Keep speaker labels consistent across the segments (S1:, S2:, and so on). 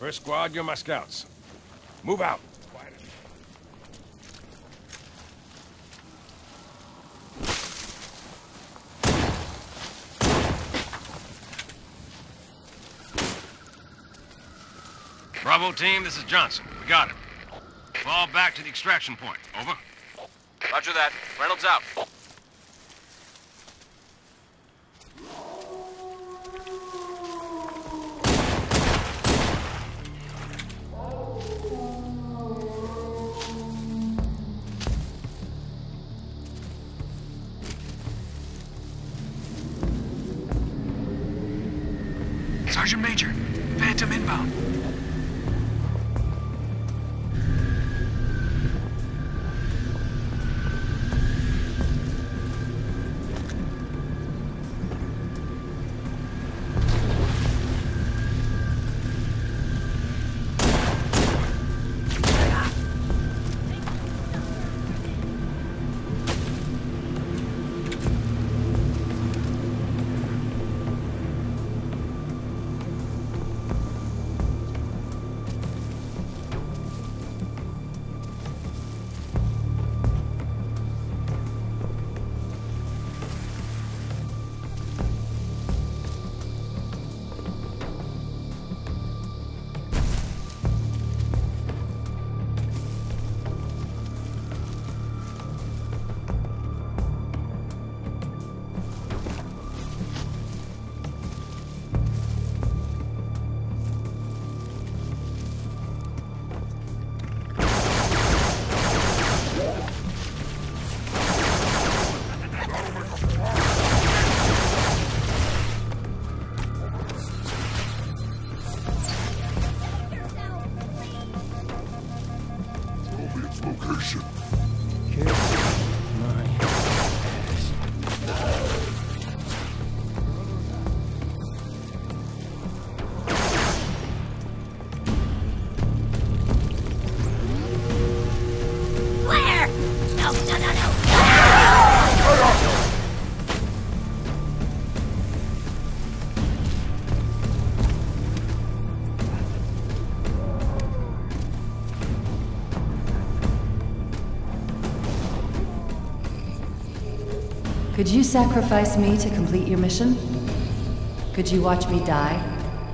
S1: First squad, you're my scouts. Move out.
S2: Bravo team, this is Johnson. We got him. Fall back to the extraction point. Over.
S3: Roger that. Reynolds out.
S4: Sergeant Major, Phantom inbound.
S5: Location.
S1: Kiss my ass.
S6: Where? No, no, no, no.
S7: Could you sacrifice me to complete your mission? Could you watch me die?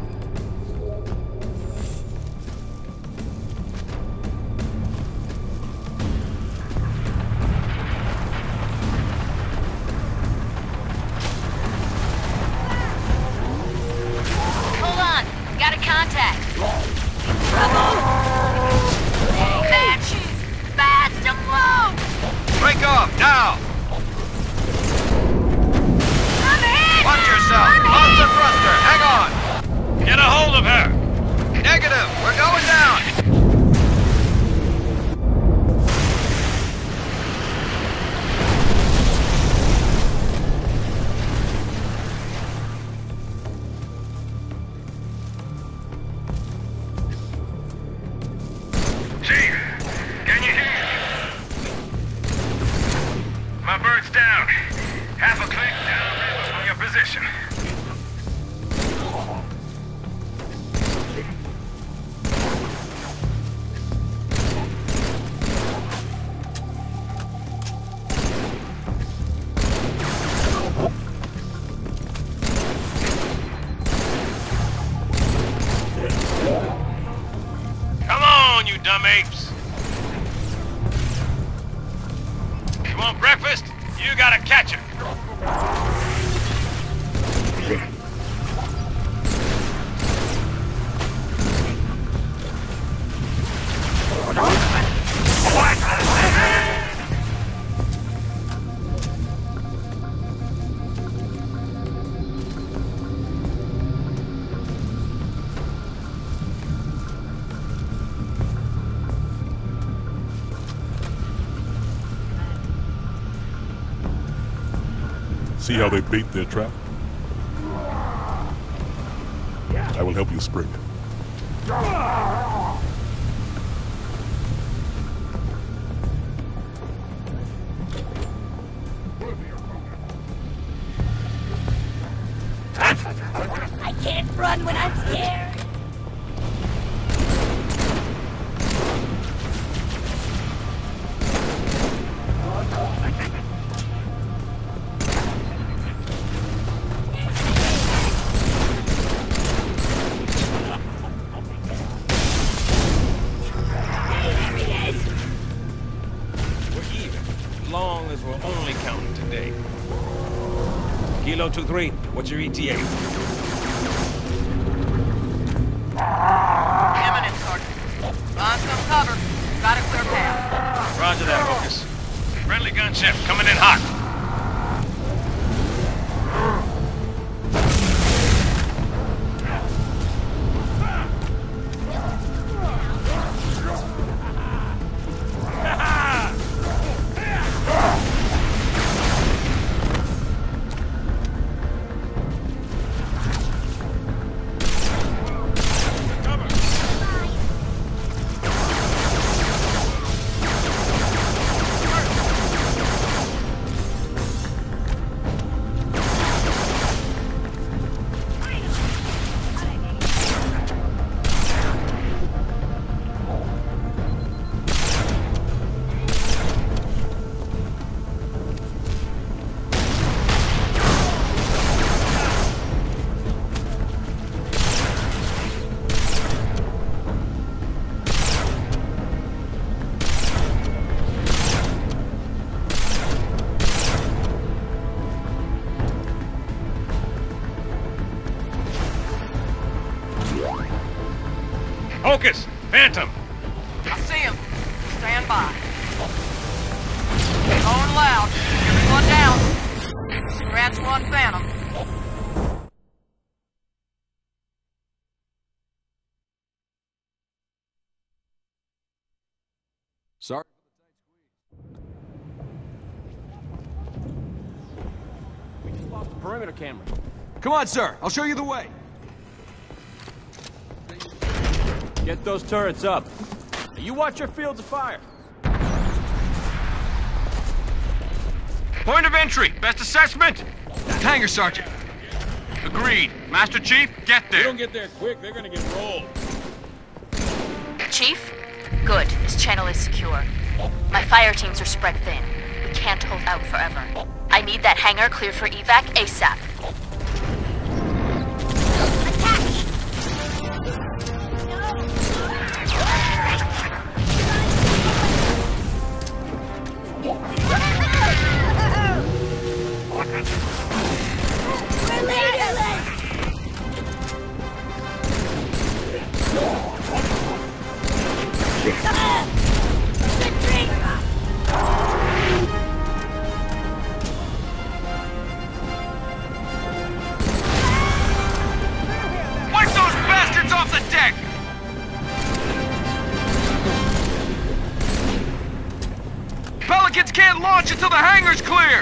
S6: Hold on. Got a contact. Trouble. Banshees. Fast and low.
S2: Break off, now!
S6: I'm in.
S2: Watch yourself!
S6: I'm
S2: Off the
S6: in.
S2: thruster! Hang on! Get a hold of her! Negative! We're going down!
S3: Chief, can you hear me? My bird's down. Half a click downriver from your position.
S2: Come on, you dumb apes! You want breakfast? You gotta catch it!
S5: See how they bait their trap? I will help you spring it.
S6: I can't run when I'm scared.
S1: 1023, what's your ETA?
S8: Imminent, Sergeant. Find some cover. Got a clear path.
S2: Roger that, Hocus. Friendly gunship coming in hot. Hocus! Phantom!
S8: I see him. Stand by. Going loud. Everyone down. Scratch one Phantom.
S1: Sorry. We just lost the perimeter camera.
S9: Come on, sir. I'll show you the way.
S1: Get those turrets up. You watch your fields of fire.
S2: Point of entry. Best assessment?
S9: Hangar, Sergeant.
S2: Agreed. Master Chief, get
S1: If they
S2: there.
S1: don't get there quick, they're gonna get rolled.
S6: Chief? Good. This channel is secure. My fire teams are spread thin. We can't hold out forever. I need that hangar clear for evac ASAP.
S2: Wipe those bastards off the deck!
S9: Pelicans can't launch until the hangar's clear!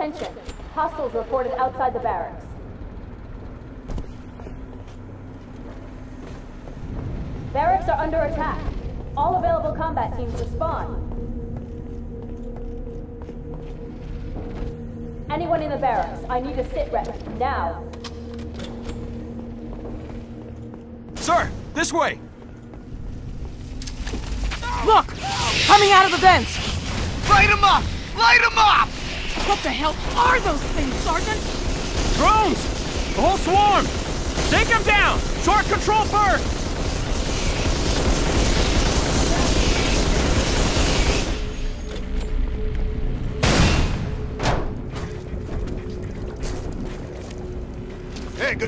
S6: Attention. Hostiles reported outside the barracks. Barracks are under attack. All available combat teams respond. Anyone in the barracks, I need a sit rep, now.
S9: Sir, this way!
S8: Look! Coming out of the vents!
S9: Light him up! Light him up!
S8: What the hell are those things, Sergeant?
S1: Drones! The whole swarm! Take them down! Short control first!
S5: Hey, good.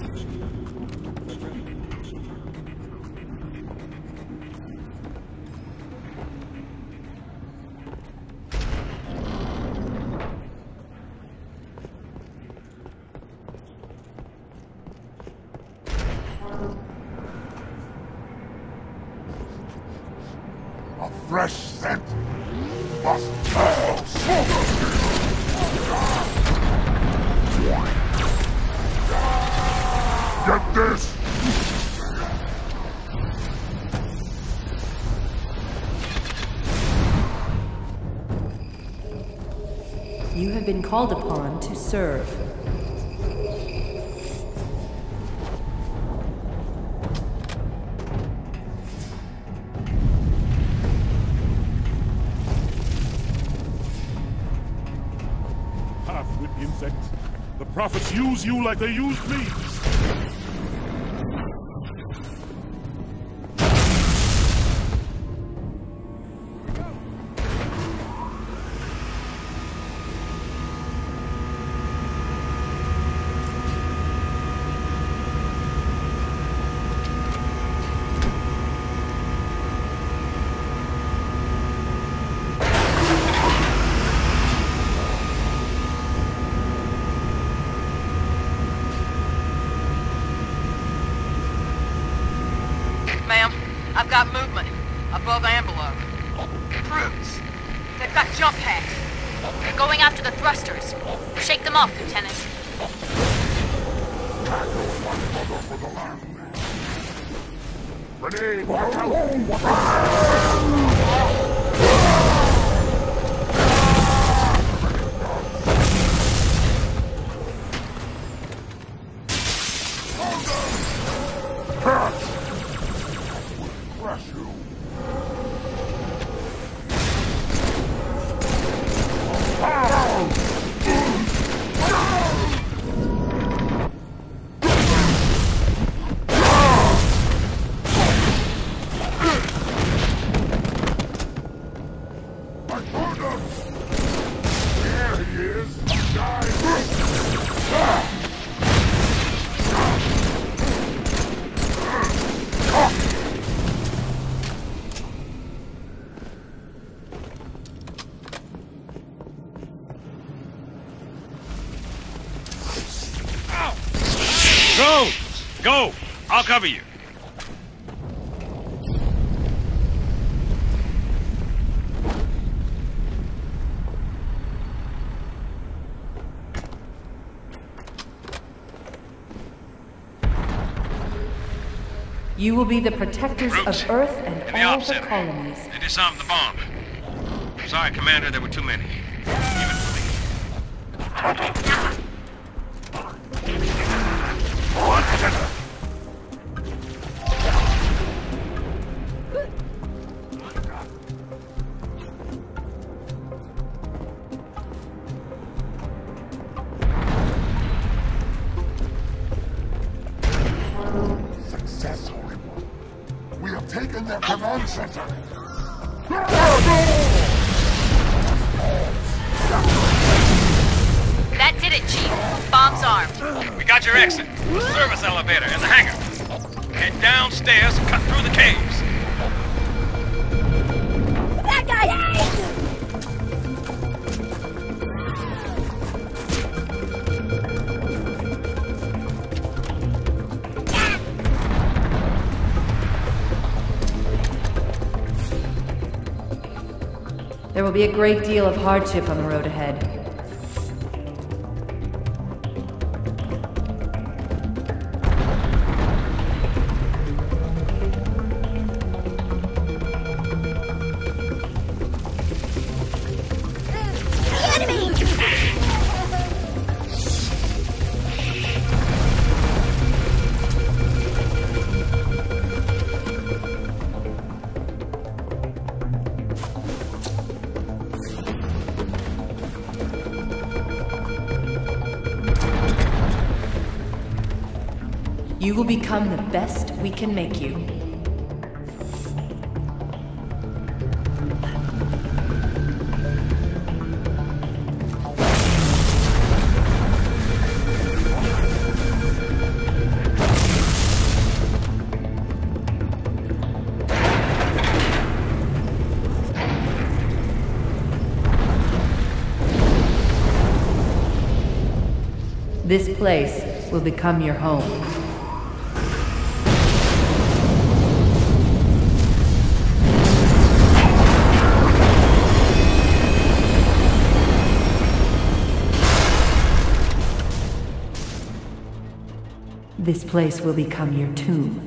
S5: A fresh scent must kill smoke. Get this!
S7: You have been called upon to serve.
S5: Half-wit insect. The prophets use you like they used me.
S8: Ma'am, I've got movement. Above Ambelo. Brutes! They've got jump packs.
S6: They're going after the thrusters. Shake them off, Lieutenant.
S5: Ready? Crush you.
S2: Drones! Go! I'll cover you.
S7: You will be the protectors
S2: Brutes.
S7: of Earth and
S2: In the
S7: all
S2: ops
S7: the
S2: center.
S7: colonies.
S2: They disarmed the bomb. Sorry, Commander, there were too many. Even for me.
S5: Success, Holy One. We have taken their command center.
S6: That did it, Chief. Bomb's armed.
S2: We got your exit. The service elevator in the hangar. Head downstairs and cut through the caves.
S6: That guy!
S7: There will be a great deal of hardship on the road ahead. you will become the best we can make you. This place will become your home. This place will become your tomb.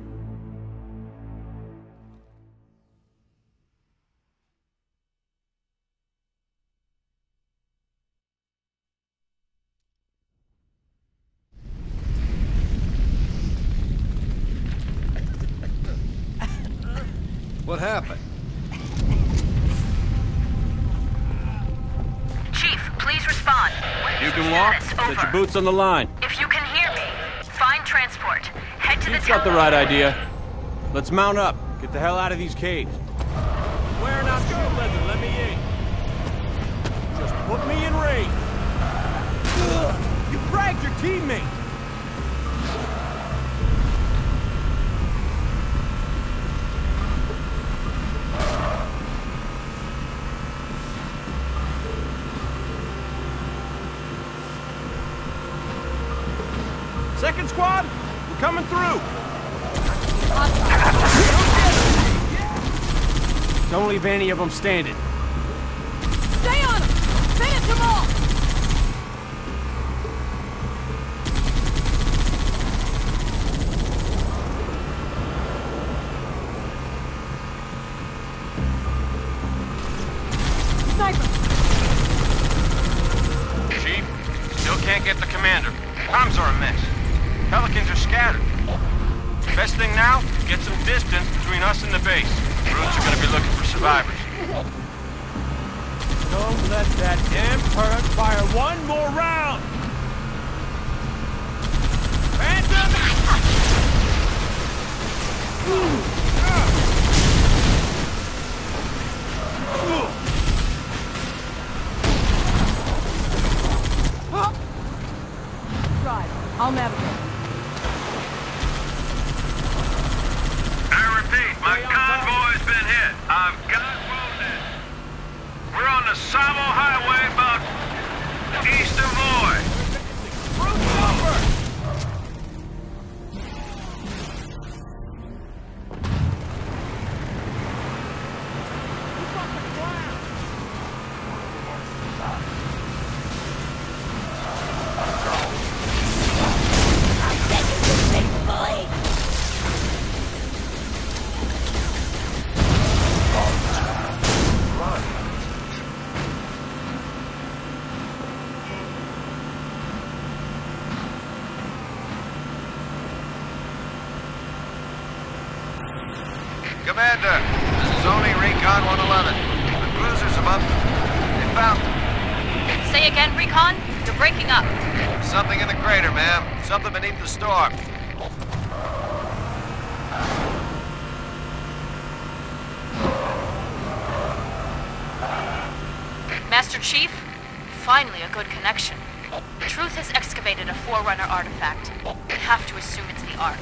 S2: What happened?
S6: Chief, please respond.
S1: You can walk? Set your boots on the line.
S6: If you can hear me, find transport. Head to the
S1: Chief's got the right idea. Let's mount up. Get the hell out of these caves. Wearing out too pleasant. Let me in. Just put me in range. You fragged your teammate. Second squad, we're coming through. Don't leave any of them standing.
S8: Stay on them! Finish them all! Sniper!
S2: Chief, still can't get the commander. Comms are a mess. Pelicans are scattered. Best thing now, get some distance between us and the base. Brutes are gonna be looking for survivors.
S1: Don't let that damn turret fire one more round! Phantom!
S8: Drive. I'll navigate.
S3: I repeat, my convoy's been hit. I've got wounded. We're on the Savo Highway about east of Voy.
S2: Commander, this is only Recon 111. The cruiser's above. They found them.
S6: Say again, Recon? You're breaking up.
S2: Something in the crater, ma'am. Something beneath the storm.
S6: Master Chief, finally a good connection. Truth has excavated a Forerunner artifact. We have to assume it's the Ark.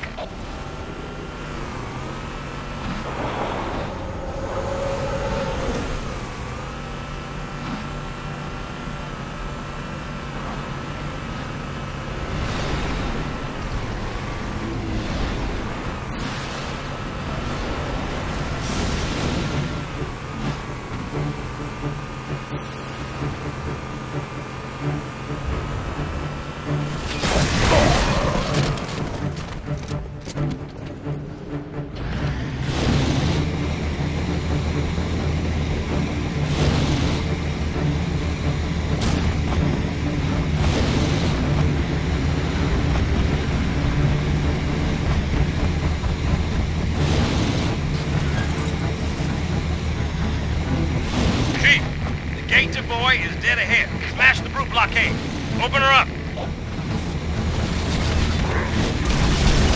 S2: Gate to Voy is dead ahead. Smash the brute blockade. Open her up.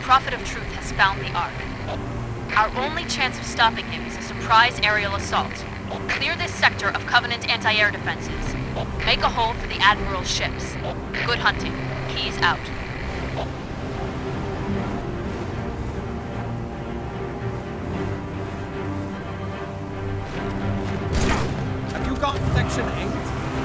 S6: Prophet of Truth has found the Ark. Our only chance of stopping him is a surprise aerial assault. Clear this sector of Covenant anti-air defenses. Make a hole for the Admiral's ships. Good hunting. Keyes out.
S1: Have you got Section 8?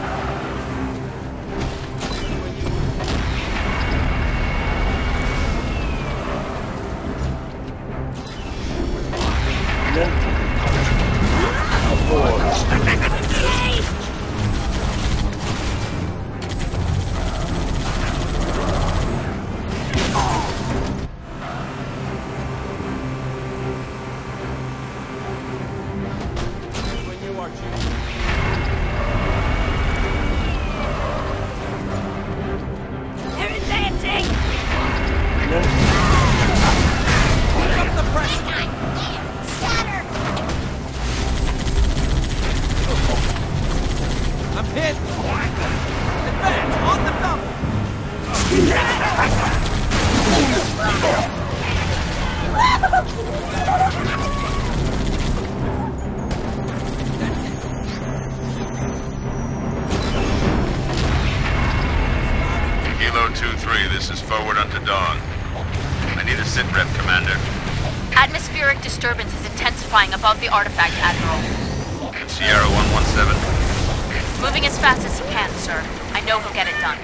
S3: Kilo 2-3, this is forward unto dawn. I need a sit-rep, Commander.
S6: Atmospheric disturbance is intensifying above the artifact, Admiral.
S3: Sierra 117.
S6: Moving as fast as he can, sir. I know he'll get it done.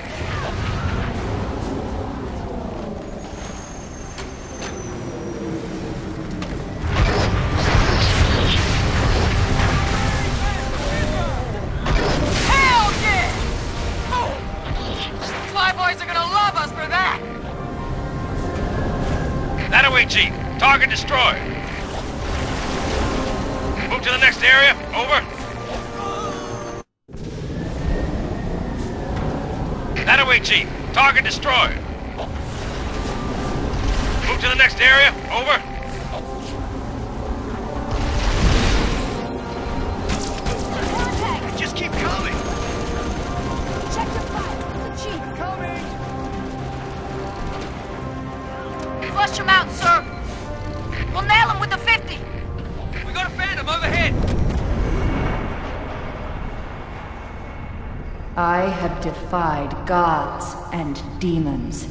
S8: Hell yeah! Flyboys are gonna love us for that!
S2: That away, Chief. Target destroyed. Move to the next area. Over. That away, Chief. Target destroyed. Move to the next area. Over.
S9: Just keep coming.
S8: Check the fire! Chief, coming! Flush him out, sir! We'll nail him with the 50!
S9: We got a Phantom overhead.
S7: I have defied gods and demons.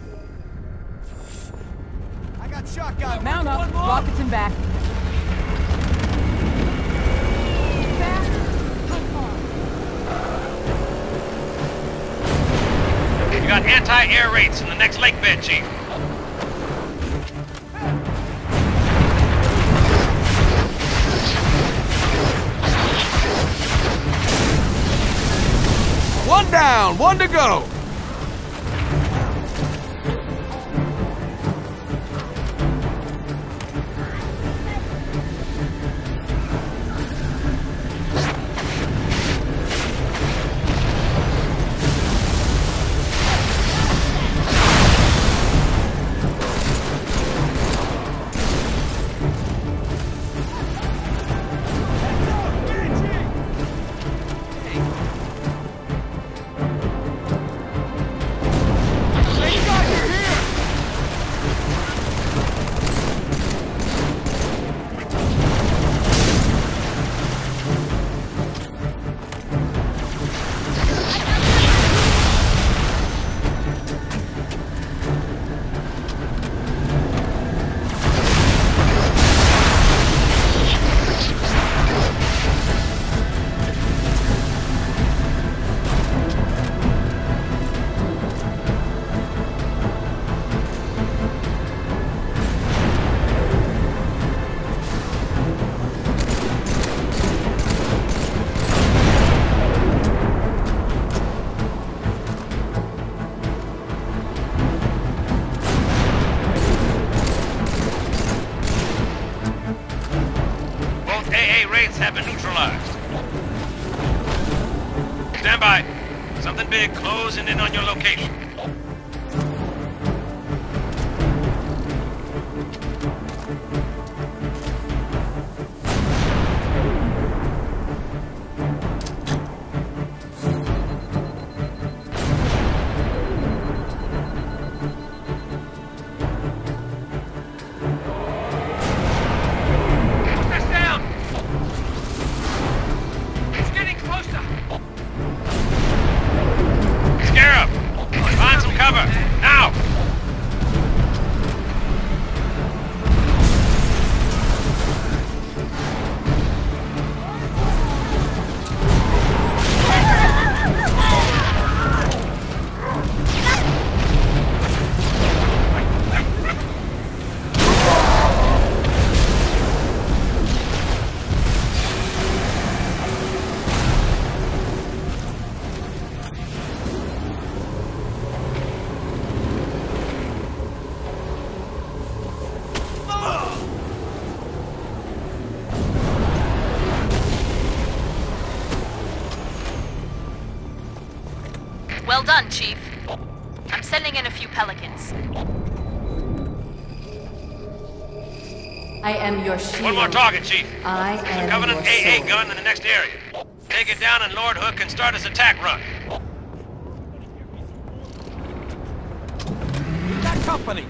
S9: I got shotgun.
S8: Mount up,
S9: One more.
S8: rockets in back. Fast? How far?
S2: You got anti-air rates in the next lake bed, Chief.
S1: One down, one to go.
S2: Have been neutralized. Stand by. Something big closing in on your location.
S6: Well done, Chief. I'm sending in a few Pelicans.
S7: I am your shield.
S2: One more target, Chief.
S7: I
S2: There's
S7: am
S2: a Covenant
S7: your
S2: AA
S7: sword.
S2: gun in the next area. Take it down and Lord Hook can start his attack run.
S1: That company!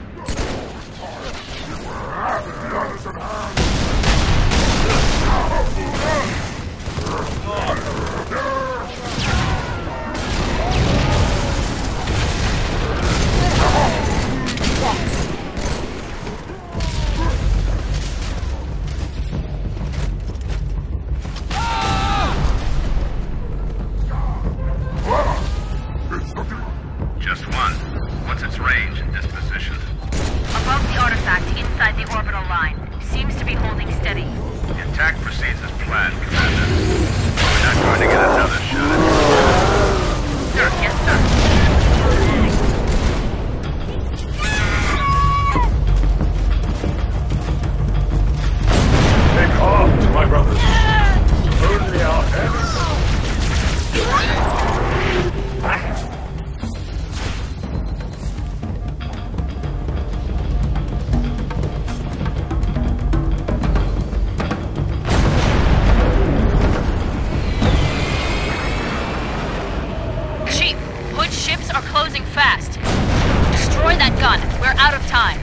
S3: Just one. What's its range and disposition?
S6: Above the artifact inside the orbital line. Seems to be holding steady.
S3: The attack proceeds as planned, Commander. We're not going to get another shot at
S6: Sir, yes, sir.
S5: Take off, my brothers. Only our heads.
S6: Chief, Hood's ships are closing fast. Destroy that gun. We're out of time.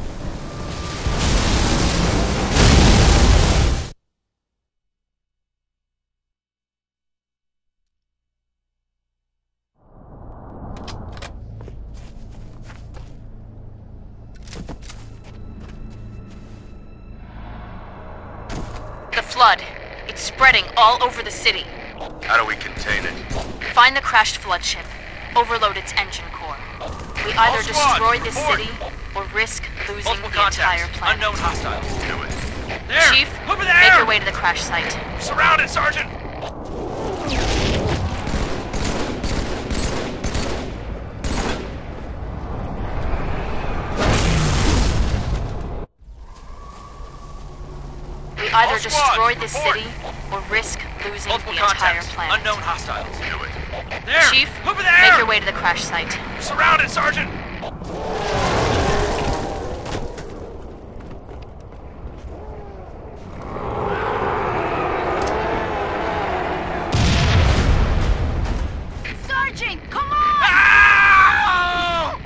S6: The flood. It's spreading all over the city.
S3: How do we contain it?
S6: Find the crashed flood ship. Overload its engine core. We either destroy this city or risk losing
S2: Multiple
S6: the
S2: contacts.
S6: entire planet.
S2: Unknown hostiles.
S3: Do it.
S2: There!
S6: Chief,
S2: Over there!
S6: make your way to the crash site.
S2: Surrounded, Sergeant!
S6: We either
S2: All squads,
S6: destroy this
S2: report.
S6: city or risk losing
S2: Multiple
S6: the entire
S2: contacts.
S6: planet.
S2: Unknown hostiles.
S3: Do it.
S2: There!
S6: Chief,
S2: Over there!
S6: make your way to the crash site.
S2: Surrounded, Sergeant!
S6: Sergeant, come on!
S2: Ah!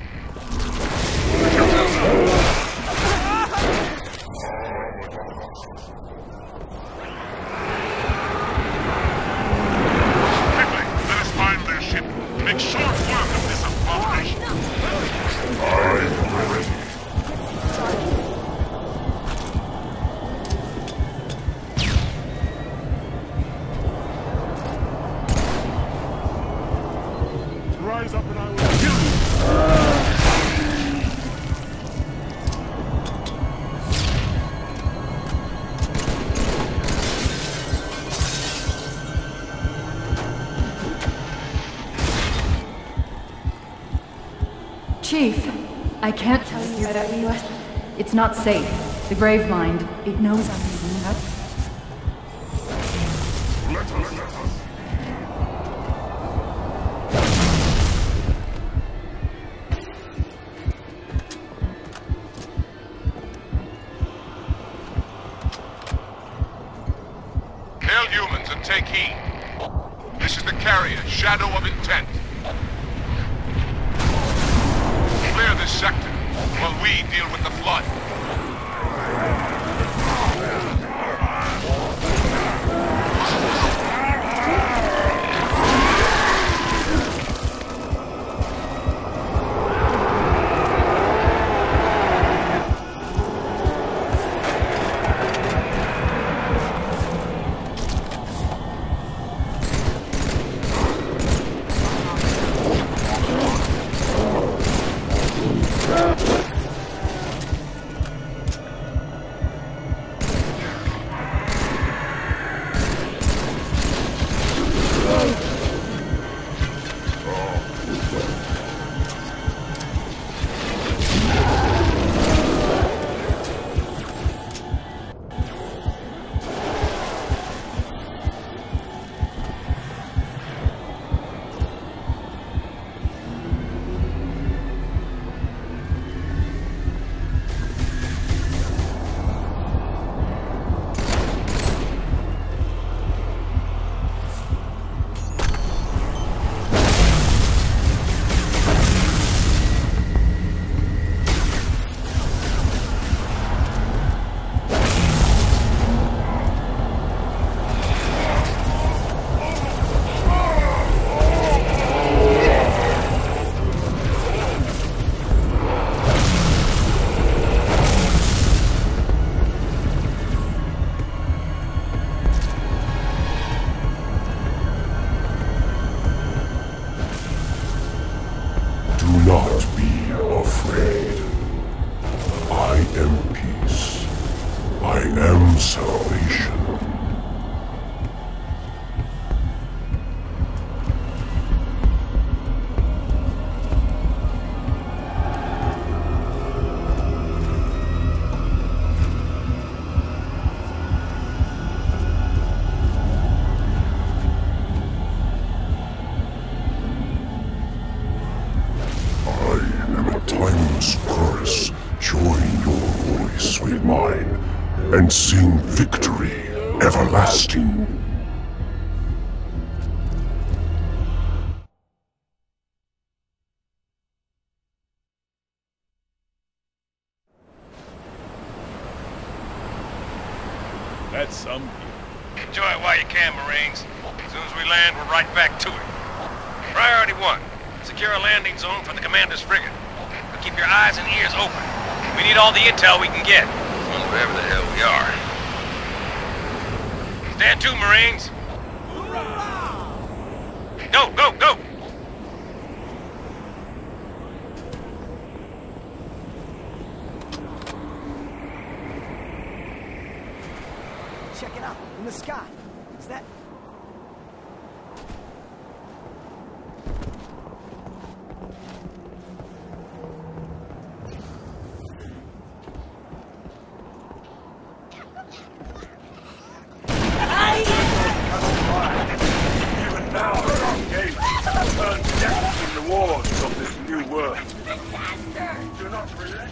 S5: Quickly, let us find their ship. Make short work of this abomination. I'm ready. Rise up and I will kill you.
S7: Chief, I can't tell you that it's not safe. The Gravemind, it knows I'm leaving.
S5: Let us.
S3: Hail humans and take heed. This is the carrier, Shadow of Intent. Clear this sector while we deal with the flood.
S5: salvation. Timeless chorus, join your voice with mine, and sing victory everlasting.
S10: That's some view.
S2: Enjoy it while you can, Marines. As soon as we land, we're right back to it. Priority 1. Secure a landing zone for the commander's frigate. But keep your eyes and ears open. We need all the intel we can get. From wherever the hell we are. Stand to, Marines. Go, go, go!
S11: Check it out, in the sky. Is that...
S3: Even now, the gates turn death in the wars of this new world. Do not relent.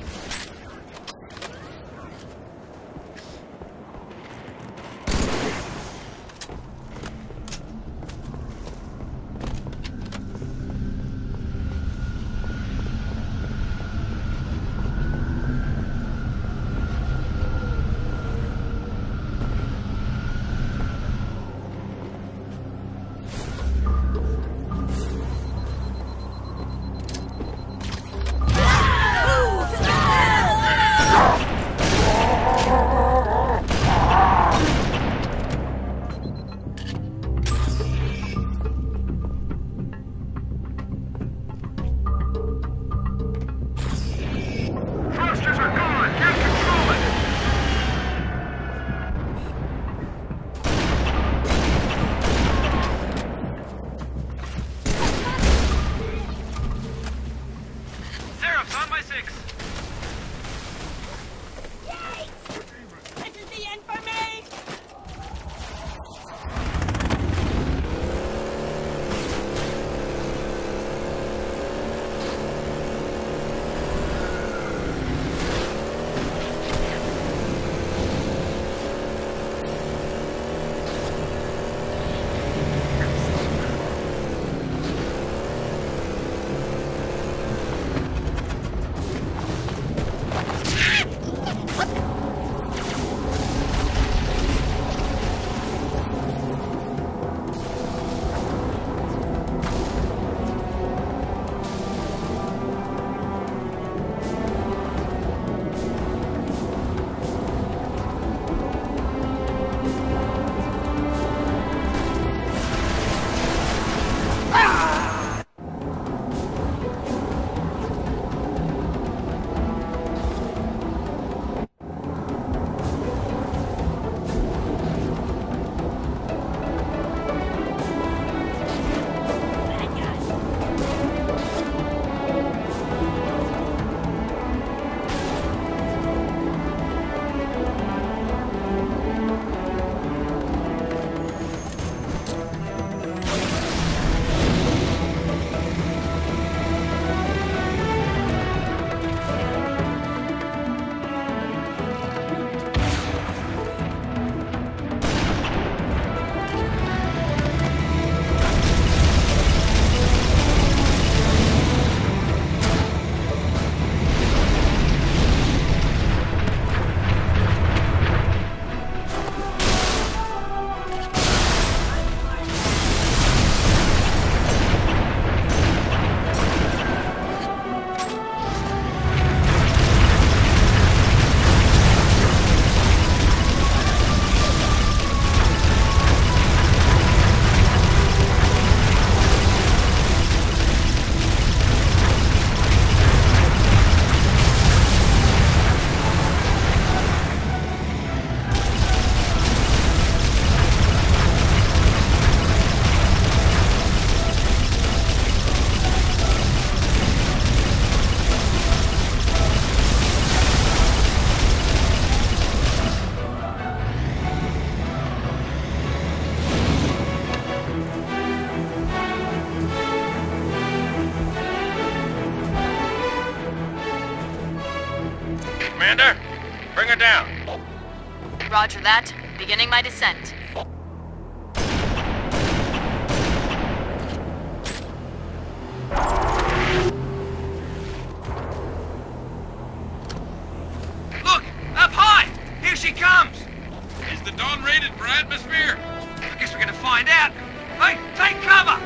S2: Bring her down.
S6: Roger that. Beginning my descent.
S9: Look! Up high! Here she comes! Is the Dawn rated for atmosphere? I guess we're gonna find out. Hey, take cover!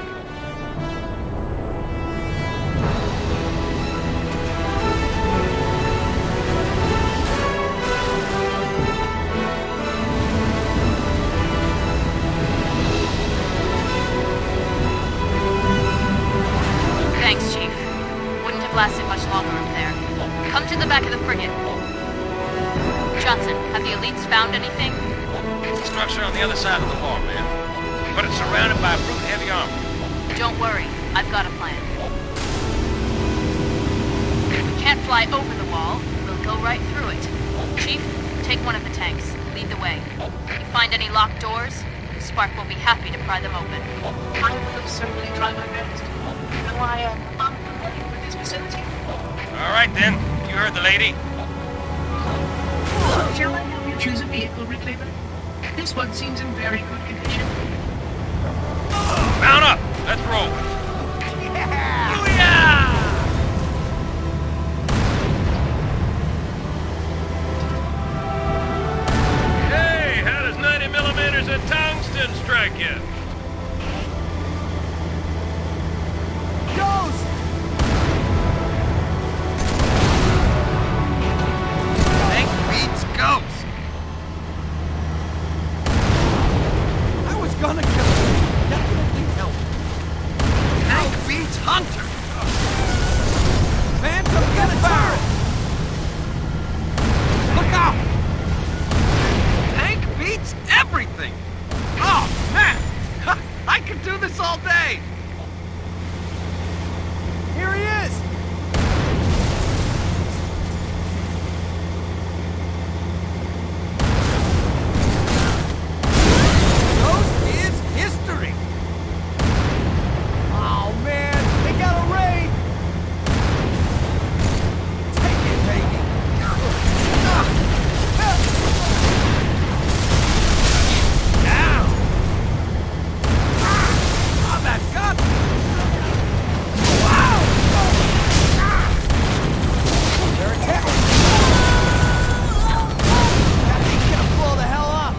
S6: Thanks, Chief. Wouldn't have lasted much longer up there. Come to the back of the frigate. Johnson, have the elites found anything?
S2: Structure on the other side of the wall, man. But it's surrounded by brute heavy armor.
S6: Don't worry. I've got a plan. If we can't fly over the wall, we'll go right through it. Chief, take one of the tanks. Lead the way. If you find any locked doors, Spark will be happy to pry them open.
S12: I will certainly try my best. Though I am unfamiliar with this facility.
S2: All right, then. You heard the lady.
S12: Shall I help you choose a vehicle, Reclaimer? This one seems in very good condition.
S2: Mount up! Let's roll.
S9: Yeah! Booyah!
S10: Hey, how does 90mm of tungsten strike you?
S11: Ghost!
S9: Tank beats Ghost.
S11: I was gonna kill him. Definitely help.
S9: Tank beats Hunter.
S11: Phantom, get a barrel!
S9: Look out! Tank beats everything. Oh, man! I could do this all day.
S11: Here he is! Ghost is history! Oh man, they got a raid! Take it, baby! Down! Oh, that gun! Wow! They're attacking! That thing's gonna blow the hell up!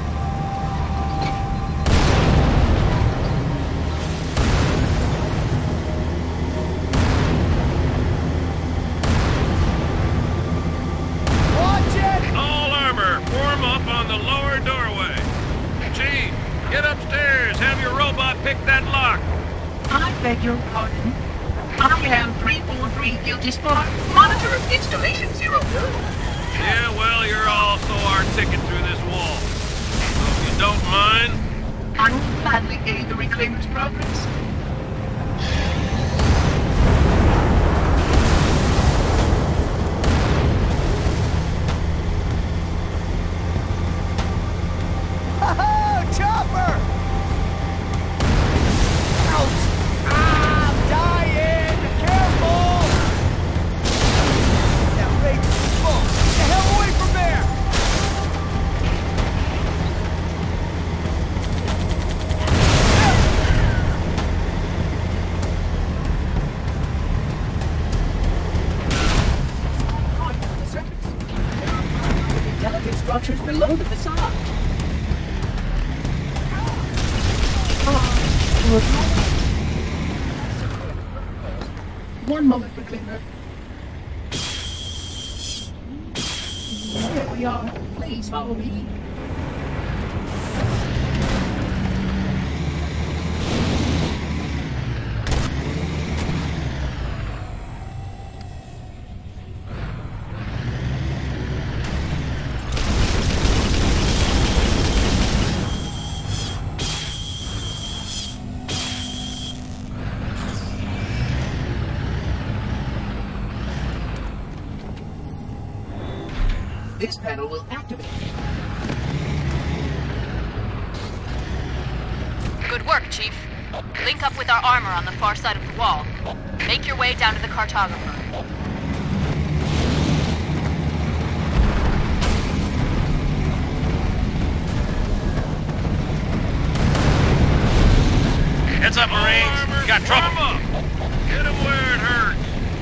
S11: Watch it!
S10: All armor, form up on the lower doorway. Chief, get upstairs. Have your robot pick that lock.
S12: I beg your pardon. I am 343 Guilty Spark, monitor of installation 02.
S10: Yeah, well, you're also our ticket through this wall. So if you don't mind,
S12: I will gladly aid the Reclaimer's progress.
S11: Oh, Chopper! Ouch! Ah, I'm dying! Careful! That raid's full! Get the hell away from there!
S12: Delicate structures below the facade. One moment, Reclaimer. Here we are. Please follow me. This panel will activate.
S6: Good work, Chief. Link up with our armor on the far side of the wall. Make your way down to the cartographer.
S2: Heads up, Marines. You got trouble.
S10: Get him where it hurts.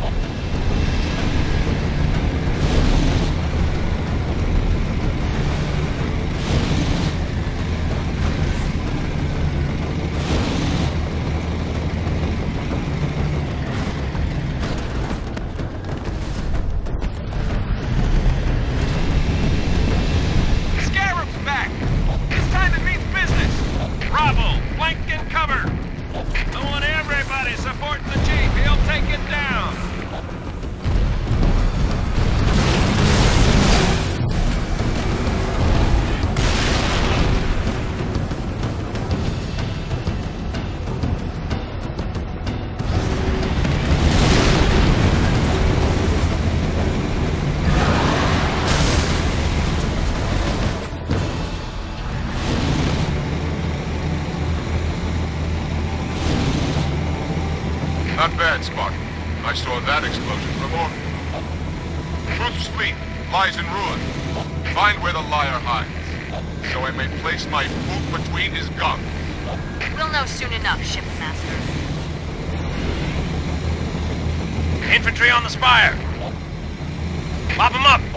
S5: Not bad, Spartan. I saw that explosion from orbit. Truth's fleet lies in ruin. Find where the liar hides, so I may place my boot between his gums.
S6: We'll know soon enough, Shipmaster.
S2: Infantry on the spire. Mop them up.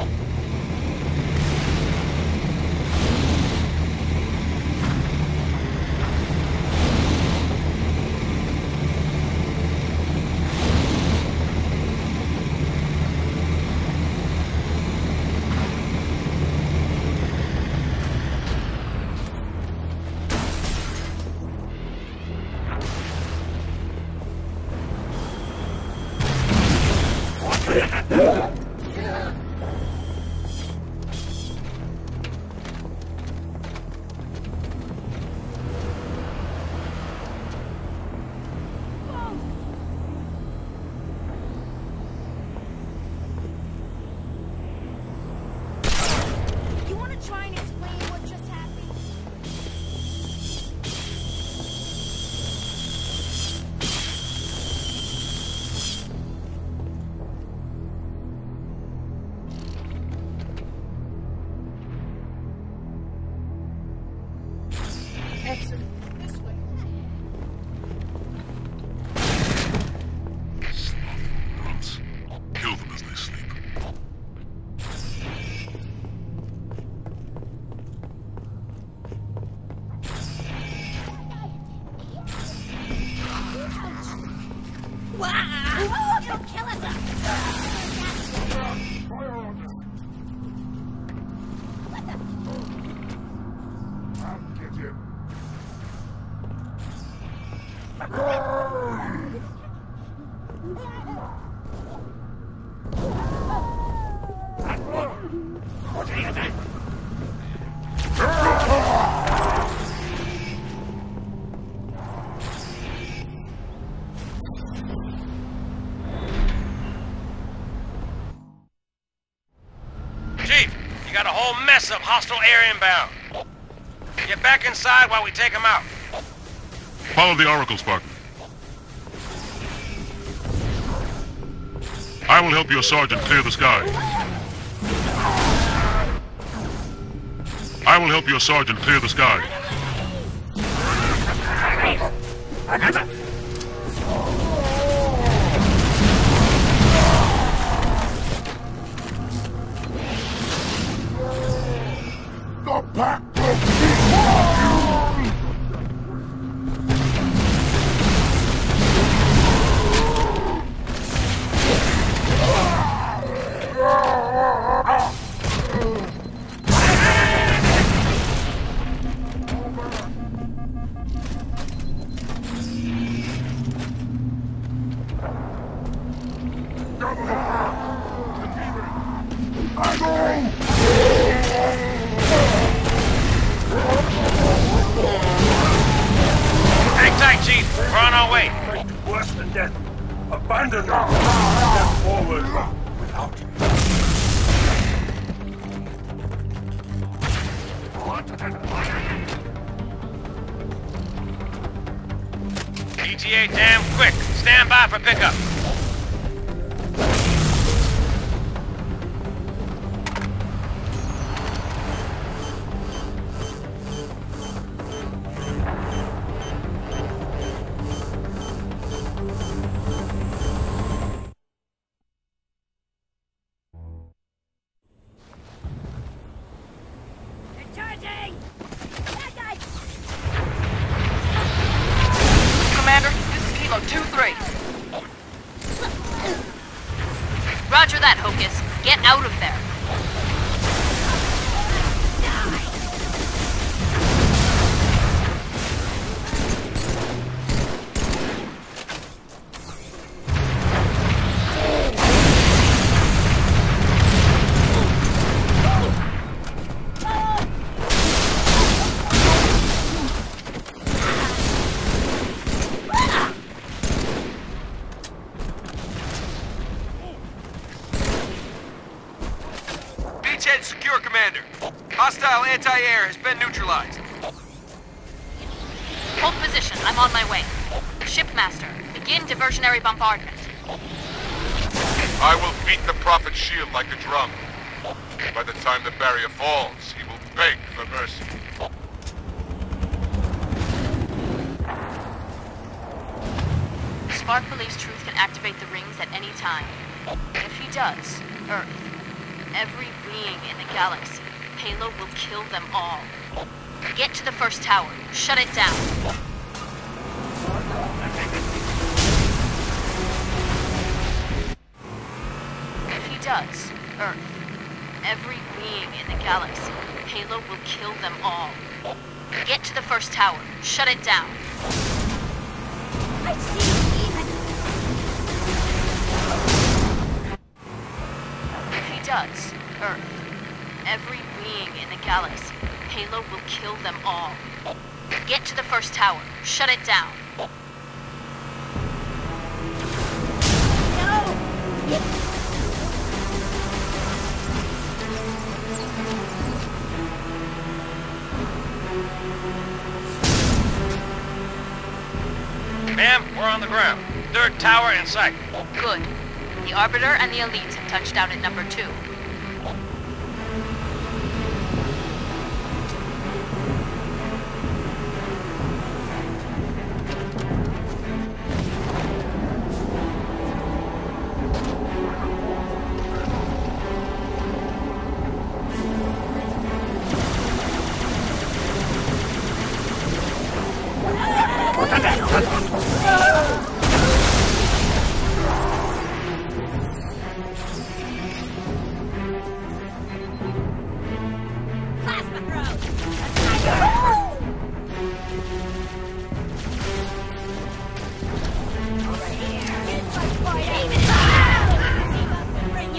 S5: Kill them as they sleep.
S13: Wow! You'll kill us! What the?
S5: I'll get him.
S2: Chief, you got a whole mess of hostile air inbound. Get back inside while we take them out.
S5: Follow the Oracle, Spartan. I will help your sergeant clear the sky. I will help your sergeant clear the sky. The pack will be
S2: Hang tight, Chief. We're on our way.
S10: Worse than death. Abandon them. Step forward. Without
S2: ETA damn quick. Stand by for pickup.
S6: out of there.
S9: Beachhead secure, Commander. Hostile anti-air has been neutralized.
S6: Hold position. I'm on my way. Shipmaster, begin diversionary bombardment.
S5: I will beat the Prophet's shield like a drum. By the time the barrier falls, he will beg for mercy.
S6: Spark believes Truth can activate the rings at any time. If he does, Earth, every being in the galaxy, Halo will kill them all. Get to the first tower. Shut it down. If he does, Earth, every being in the galaxy, Halo will kill them all. Get to the first tower. Shut it down.
S13: I see even.
S6: If he does, Earth, every being in the galaxy, Halo will kill them all. Get to the first tower. Shut it down.
S2: Ma'am, we're on the ground. Third tower in sight.
S6: Good. The Arbiter and the Elites have touched down at number 2.
S13: Plasma throw! Over here! Here's my point! Aim it! Team up and bring you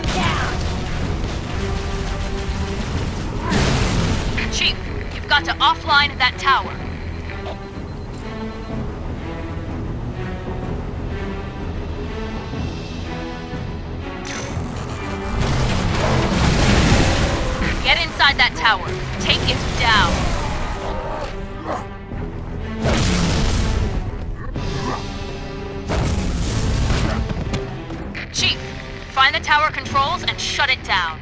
S13: down!
S6: Chief, you've got to offline that tower. Get inside that tower. Take it down. Chief, find the tower controls and shut it down.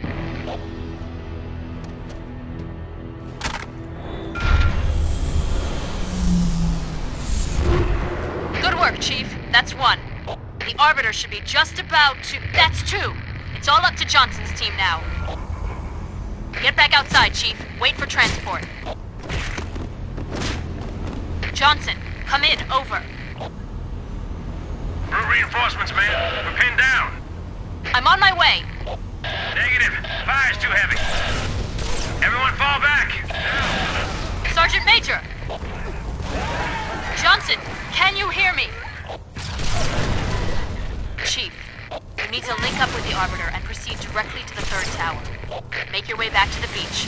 S6: Good work, Chief. That's 1. The Arbiter should be just about to... That's 2. It's all up to Johnson's team now. Get back outside, Chief. Wait for transport. Johnson, come in. Over.
S3: No reinforcements, man. We're pinned down.
S6: I'm on my way.
S3: Negative. Fire's too heavy. Everyone fall back.
S6: Sergeant Major! Johnson, can you hear me? Chief, you need to link up with the Arbiter and proceed directly to the 3rd tower. Make your way back to the beach.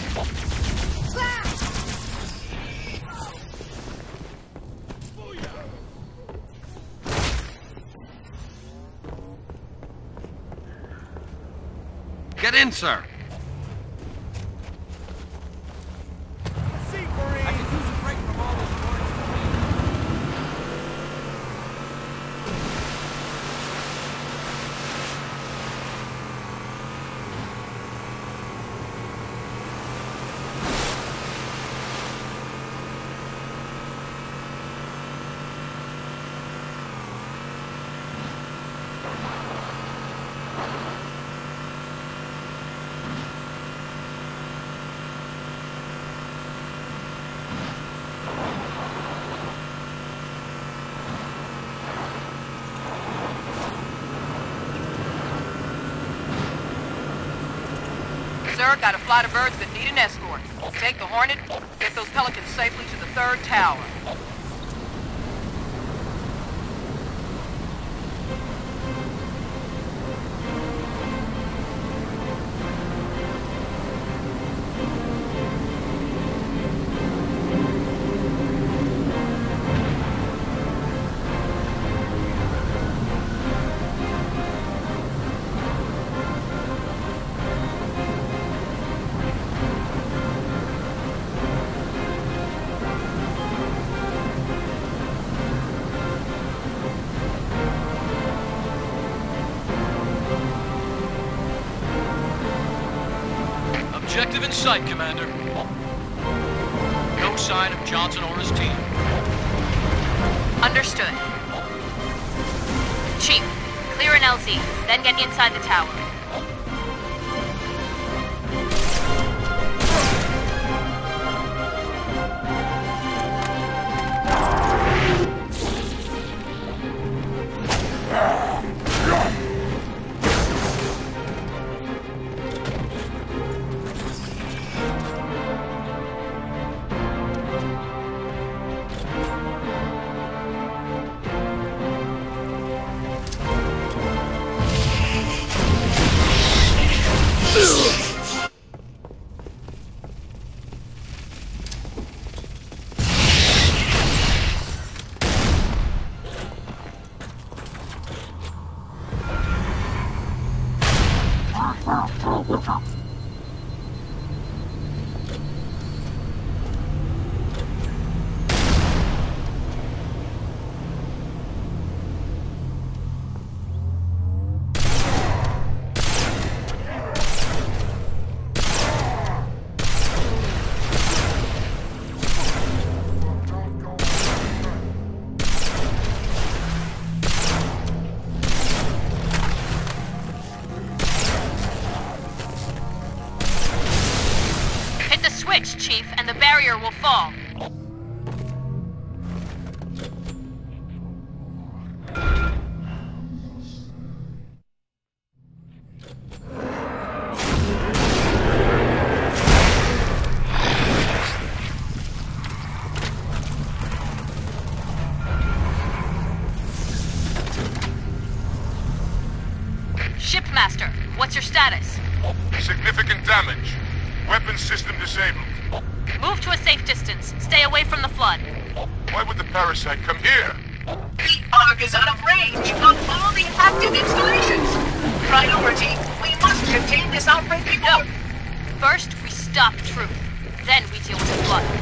S9: Get in, sir.
S11: I could use a break from all this noise.
S8: sir. Got a flight of birds that need an escort. Take the Hornet, get those Pelicans safely to the 3rd tower.
S14: Objective in sight, Commander. No sign of Johnson or his team.
S6: Understood. Chief, clear an LZ, then get inside the tower. Chief, and the barrier will fall. Shipmaster, what's your status?
S5: Significant damage. Weapons system disabled.
S6: Move to a safe distance. Stay away from the flood.
S5: Why would the parasite come here?
S12: The Ark is out of range on all the active installations. Priority, we must contain this outbreak before...
S6: No. First, we stop Truth. Then we deal with the flood.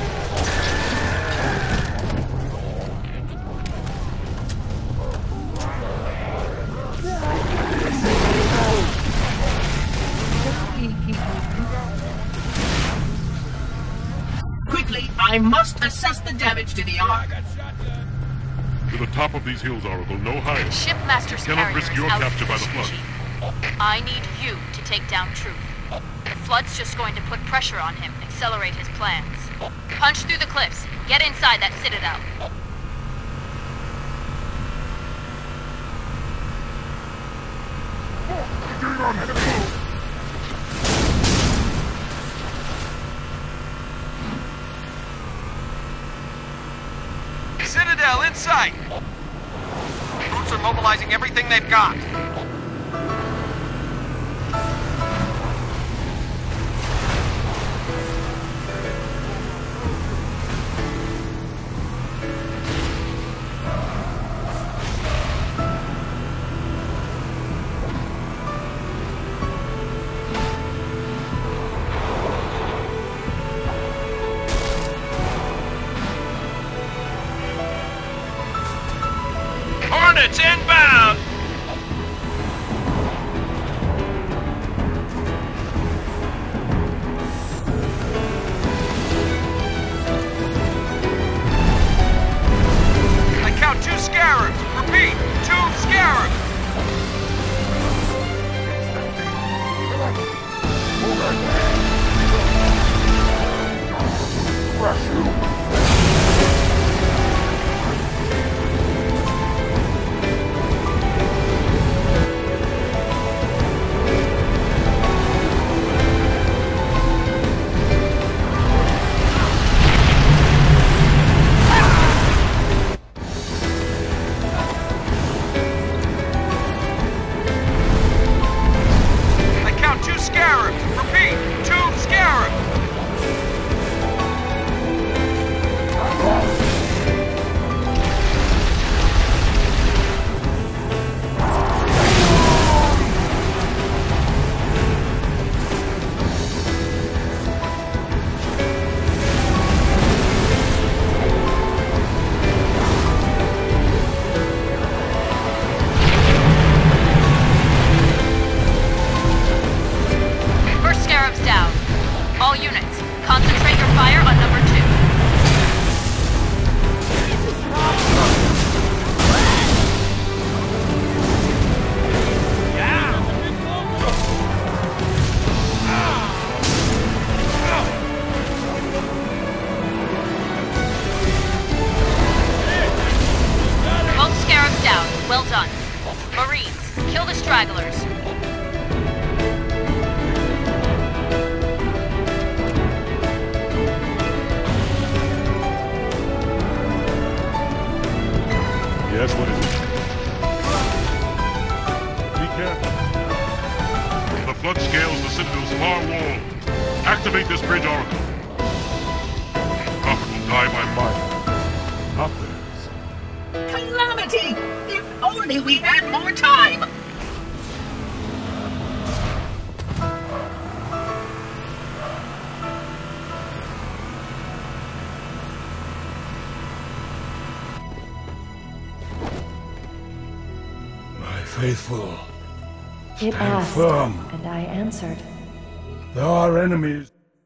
S12: Quickly, I must assess the damage to the Ark.
S5: To the top of these hills, Oracle, no higher.
S6: Shipmaster's
S5: You cannot
S6: carrier
S5: risk
S6: is
S5: your
S6: out
S5: capture
S6: of
S5: by the
S6: position,
S5: flood.
S6: Chief. I need you to take down Truth. The flood's just going to put pressure on him, accelerate his plans. Punch through the cliffs. Get inside that citadel.
S9: Citadel in sight! Troops are mobilizing everything they've got.
S10: Hornets inbound!
S9: I count 2 Scarabs. Repeat, 2 Scarabs.
S12: we've had more time.
S15: My faithful,
S16: It
S15: stand
S16: asked,
S15: firm.
S16: and I answered.
S15: There are enemies.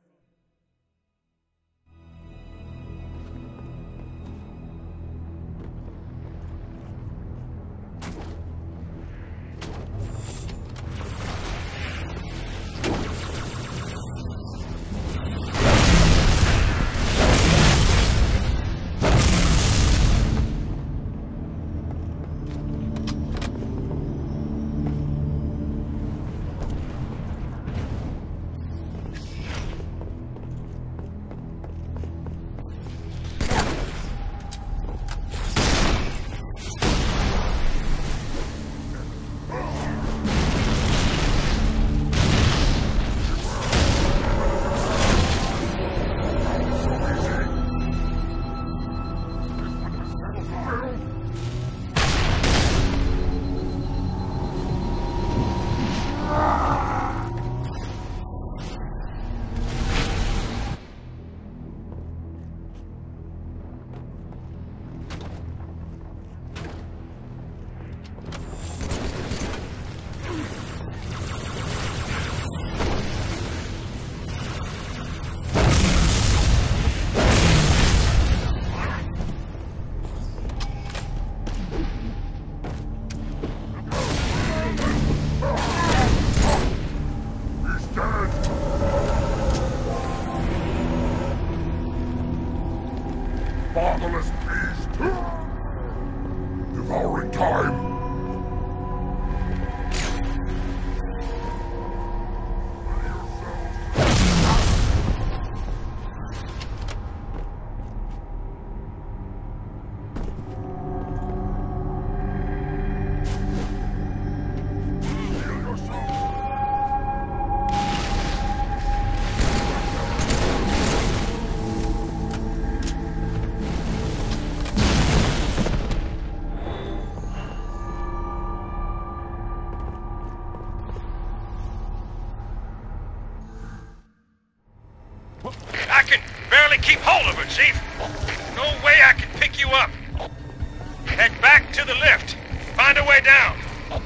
S5: Fatherless beast! Devouring time!
S2: I can barely keep hold of her, Chief. No way I can pick you up. Head back to the lift. Find a way down.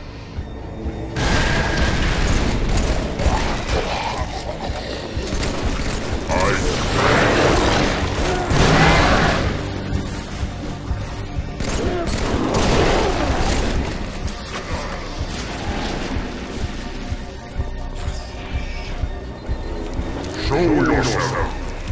S5: Show yourself!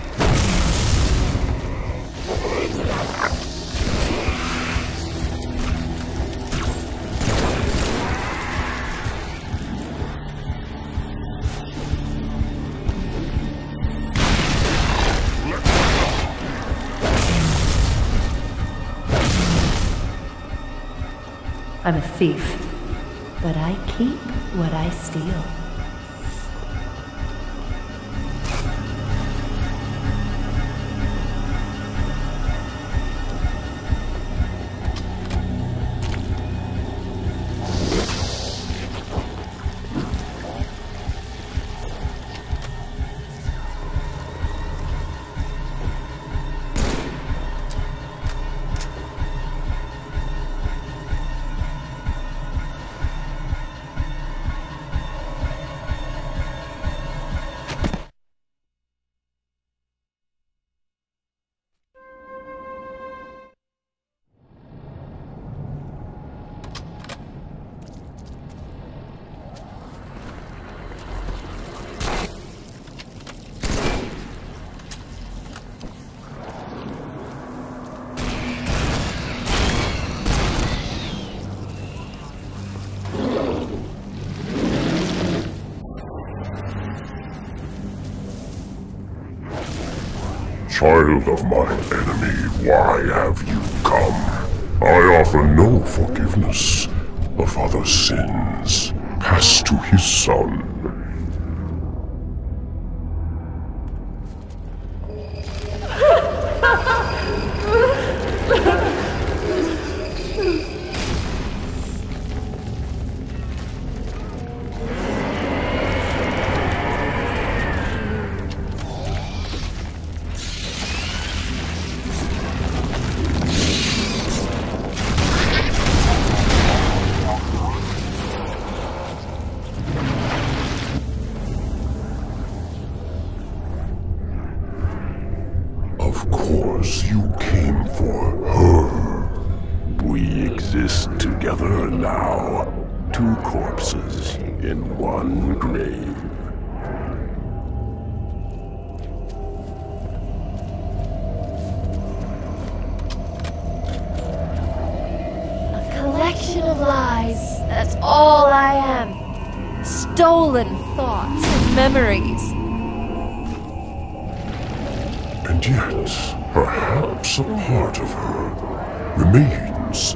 S16: I'm a thief, but I keep what I steal.
S5: Child of my enemy, why have you come? I offer no forgiveness. The father's sins pass to his son.
S15: Of course, you came for her. We exist together now. Two corpses in one grave.
S13: A collection of lies. That's all I am. Stolen thoughts and memories.
S15: And yet, perhaps a part of her remains.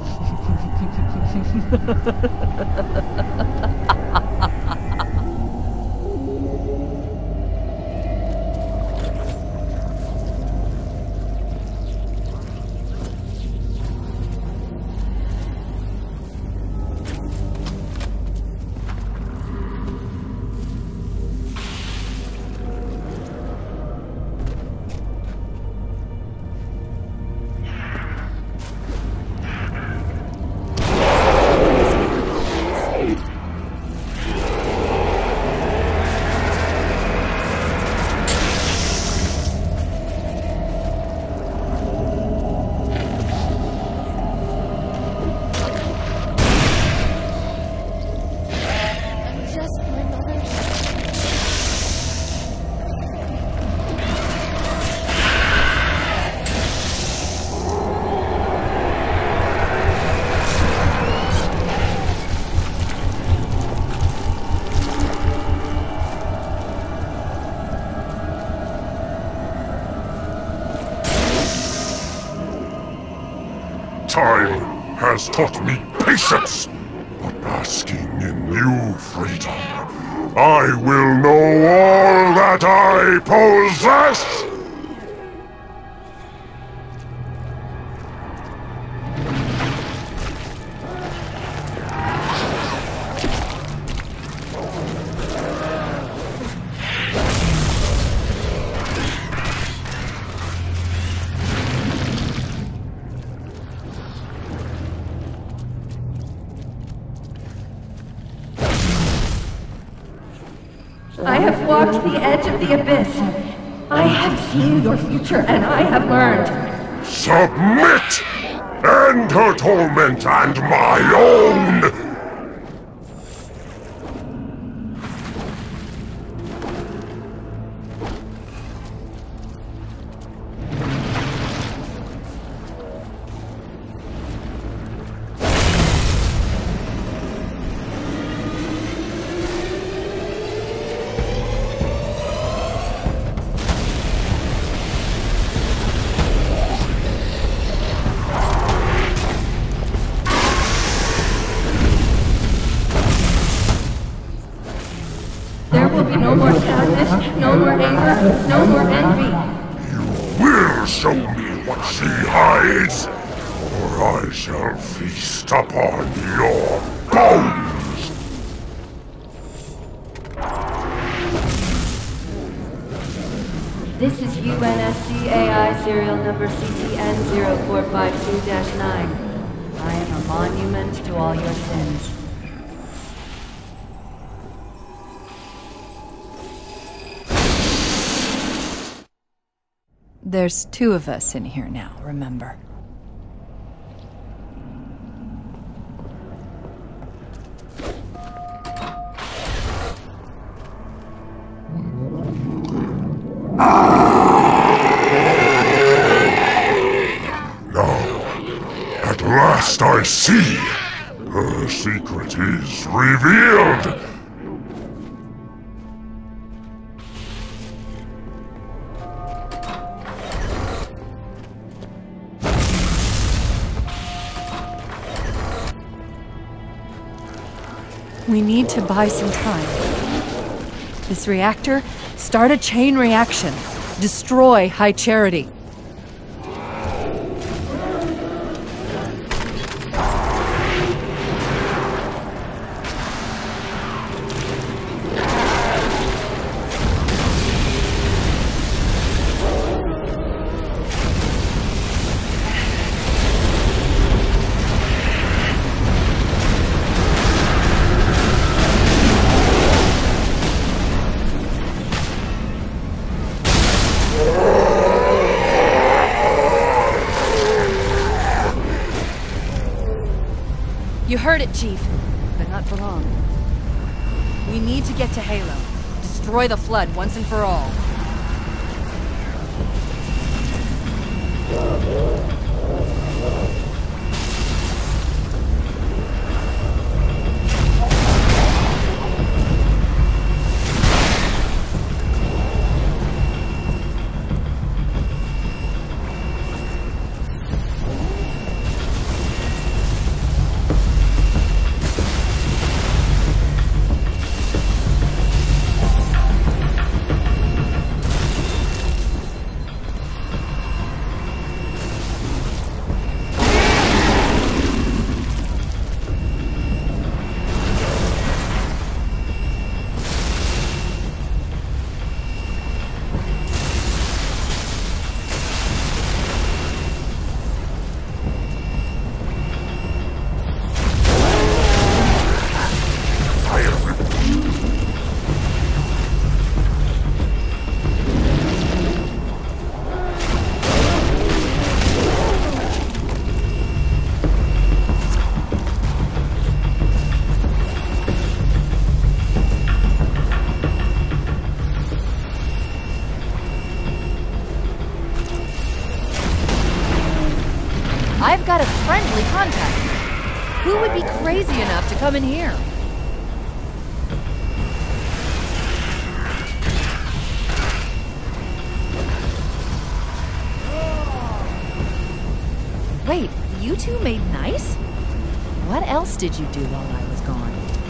S15: Time has taught me patience, but basking in new freedom, I will know all that I possess!
S7: I have walked the edge of the abyss. I have seen your future, and I have learned.
S15: Submit! End her torment and my own!
S7: There will be no more sadness, no more anger, no more envy.
S15: You will show me what she hides, or I shall feast upon your bones!
S7: This is UNSC AI serial number CTN 0452-9. I am a monument to all your sins.
S17: There's two of us in here now, remember?
S15: Now, at last I see! Her secret is revealed!
S17: We need to buy some time. This reactor, start a chain reaction. Destroy High Charity. You heard it, Chief. But not for long. We need to get to Halo. Destroy the Flood once and for all. I've got a friendly contact. Who would be crazy enough to come in here? Wait, you two made nice? What else did you do while I was gone?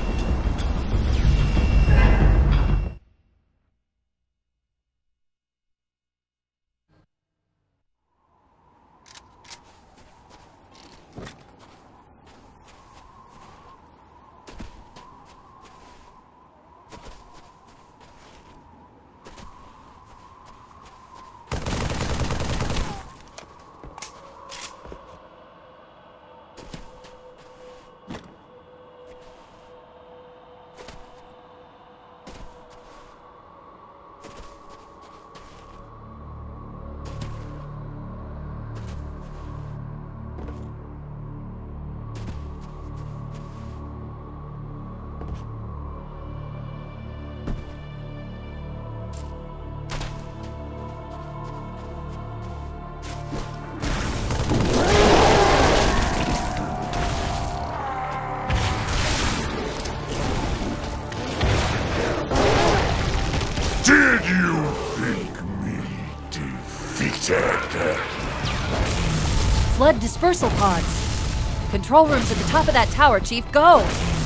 S15: Did you think me defeated?
S17: Flood dispersal pods. Control room's at the top of that tower, Chief. Go!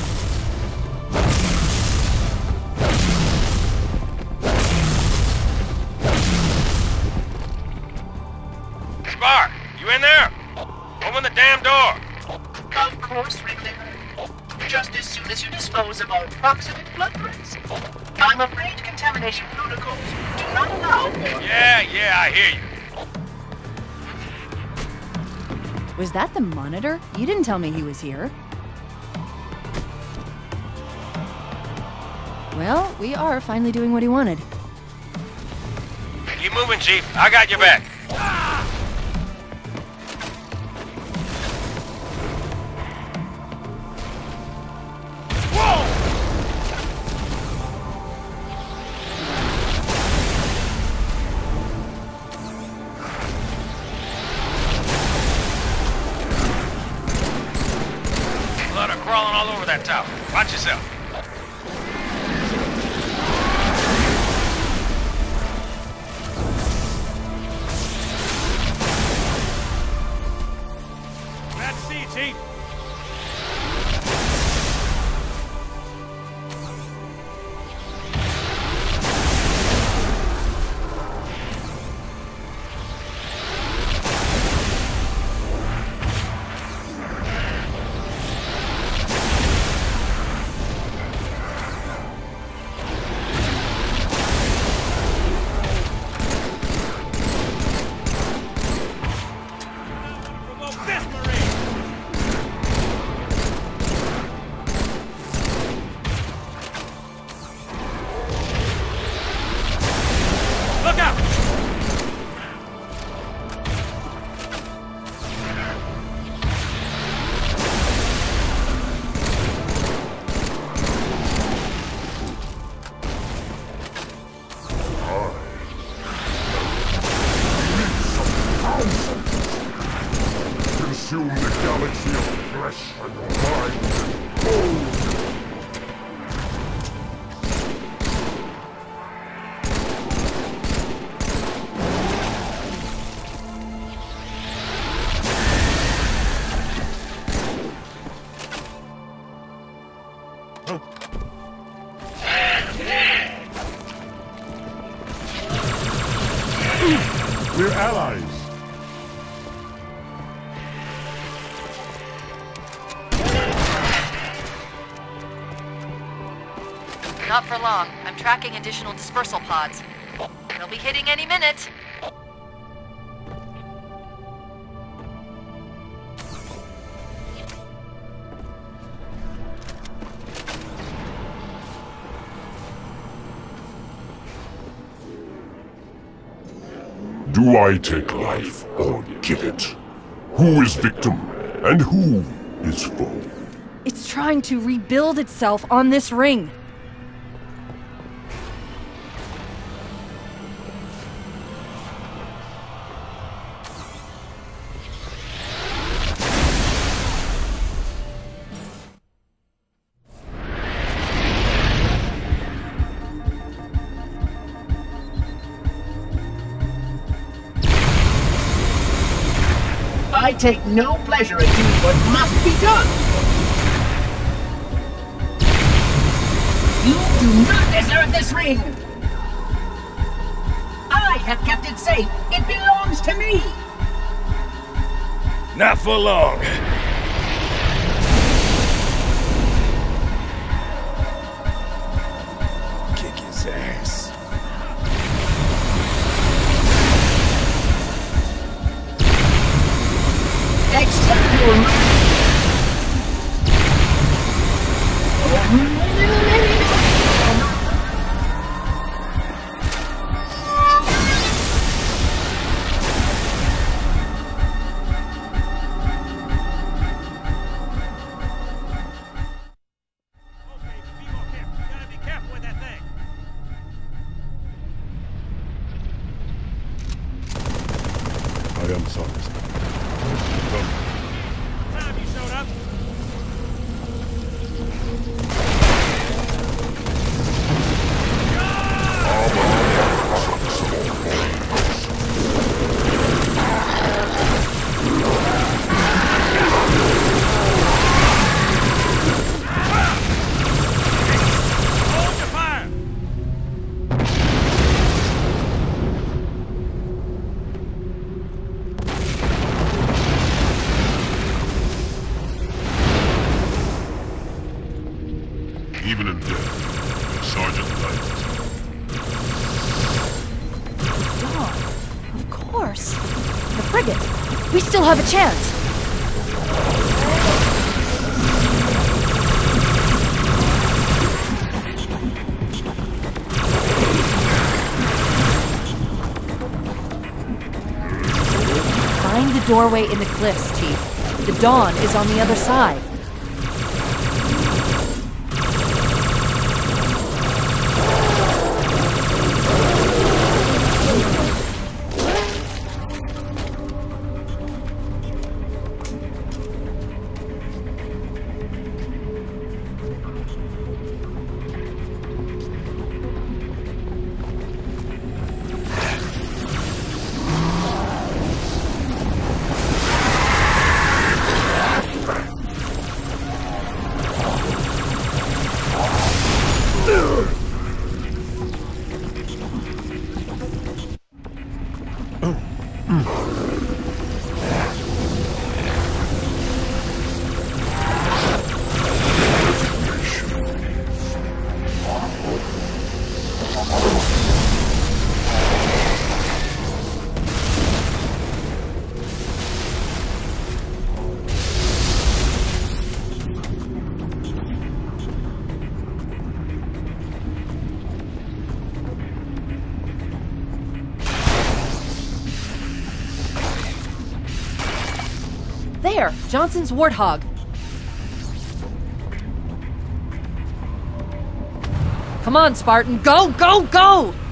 S2: Spark, you in there? Open the damn door.
S12: Of course, Ridley. Just as soon as you dispose of our proximate blood prints. I'm afraid contamination protocols do not allow for...
S2: Yeah, I hear you.
S17: Was that the Monitor? You didn't tell me he was here. Well, we are finally doing what he wanted.
S2: Keep moving, Chief. I got your back. Crawling all over that tower. Watch yourself.
S10: Glad to see you, Chief.
S15: consume the galaxy of flesh and mind and bone. We're allies.
S8: Not for long. I'm tracking additional dispersal pods. They'll be hitting any minute.
S15: Do I take life or give it? Who is victim and who is foe?
S17: It's trying to rebuild itself on this ring.
S12: I take no pleasure in doing what must be done. You do not deserve this ring. I have kept it safe. It belongs to me.
S10: Not for long. Kick his ass.
S12: Accept your...
S15: I am sorry.
S10: Time you showed up. Hold your fire.
S15: Even in death, your sergeant life.
S17: Dawn, of course. The frigate. We still have a chance. Find the doorway in the cliffs, Chief. The Dawn is on the other side. There! Johnson's Warthog. Come on, Spartan. Go, go, go!